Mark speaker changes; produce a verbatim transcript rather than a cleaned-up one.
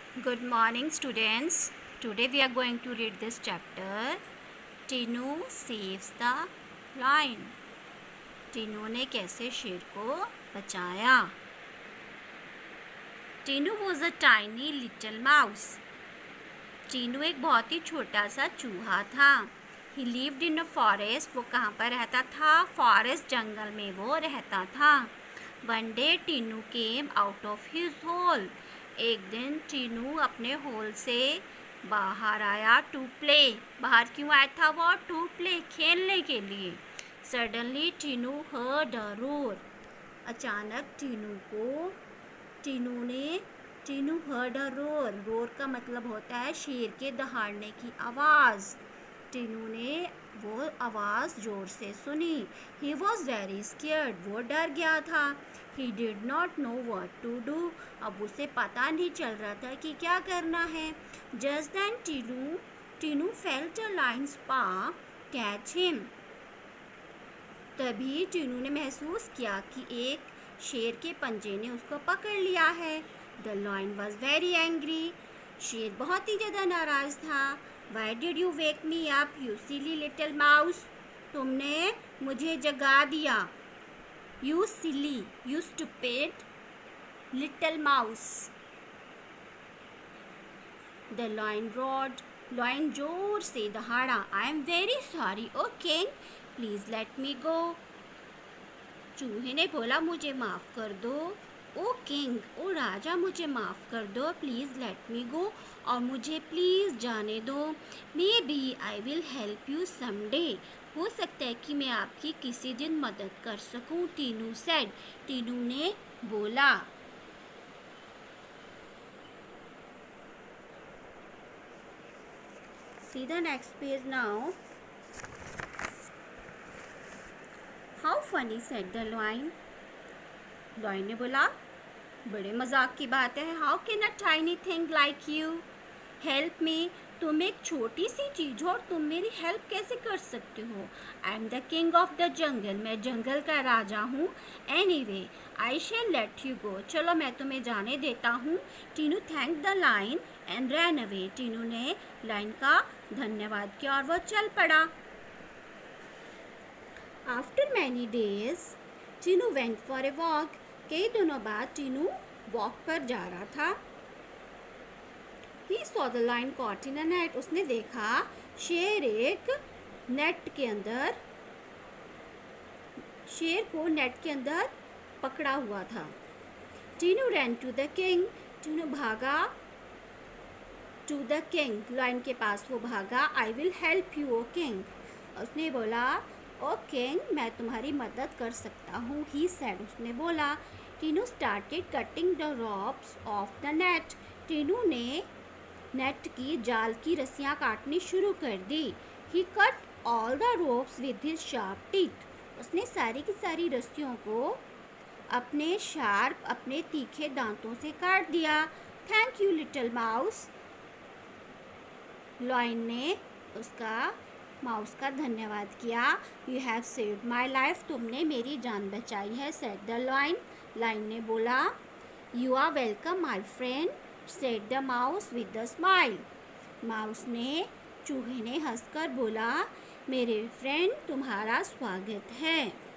Speaker 1: Good morning, students. Today we are going to read this chapter. Tinu saves the lion. Tinu ने कैसे शेर को बचाया. Tinu was a tiny little mouse. Tinu एक बहुत ही छोटा सा चूहा था. He lived in a forest. वो कहाँ पर रहता था? फॉरेस्ट, जंगल में वो रहता था. One day Tinu came out of his hole. एक दिन टीनू अपने होल से बाहर आया. To play. बाहर क्यों आया था वो? टू प्ले, खेलने के लिए. Suddenly Tinu heard a roar. अचानक टीनू को टीनू ने Tinu heard a roar. Roar का मतलब होता है शेर के दहाड़ने की आवाज़. टीनू ने वो आवाज़ ज़ोर से सुनी. He was very scared. वो डर गया था. He did not know what to do. अब उसे पता नहीं चल रहा था कि क्या करना है. Just then Tinu Tinu felt a lion's paw catch him. तभी टीनू ने महसूस किया कि एक शेर के पंजे ने उसको पकड़ लिया है. The lion was very angry. शेर बहुत ही ज़्यादा नाराज़ था. Why did you wake me up you silly little mouse. तुमने मुझे जगा दिया. You silly, you stupid little mouse. The lion roared. Lion जोर से दहाड़ा. I am very sorry o king, please let me go. चूहे ने बोला मुझे माफ़ कर दो. ओ किंग, ओ राजा, मुझे माफ़ कर दो. Please let me go. और मुझे प्लीज़ जाने दो. Maybe I will help you someday. हो सकता है कि मैं आपकी किसी दिन मदद कर सकूं. टीनू सेड. टीनू ने बोला. See the next page now. How funny, said the lion. Lion ने बोला, बड़े मजाक की बात है. How can a tiny thing like you help me? तुम एक छोटी सी चीज़ हो और तुम मेरी हेल्प कैसे कर सकते हो? I am the king of the jungle. मैं जंगल का राजा हूँ. Anyway I shall let you go. चलो मैं तुम्हें जाने देता हूँ. Tinu thank the lion and ran away. Tinu ने लाइन का धन्यवाद किया और वह चल पड़ा. After many days Tinu went for a walk. कई दिनों बाद टीनू वॉक पर जा रहा था. He saw the lion caught in a net. उसने देखा शेर एक नेट के अंदर शेर को नेट के अंदर पकड़ा हुआ था. Tinu ran to the king. Tinu भागा to the king. लायन के पास वो भागा. I will help you, O king. उसने बोला, ओ किंग, मैं तुम्हारी मदद कर सकता हूँ. He said. उसने बोला. Tinu started cutting the ropes of the net. Tinu ने नेट की जाल की रस्सियाँ काटनी शुरू कर दी. He cut all the ropes with his sharp teeth. उसने सारी की सारी रस्सियों को अपने शार्प अपने तीखे दांतों से काट दिया. Thank you little mouse. Lion ने उसका माउस का धन्यवाद किया. You have saved my life. तुमने मेरी जान बचाई है. Said the lion. लायन ने बोला. You are welcome my friend, said the mouse with the smile. Mouse ने चूहे ने हंसकर बोला, मेरे फ्रेंड तुम्हारा स्वागत है.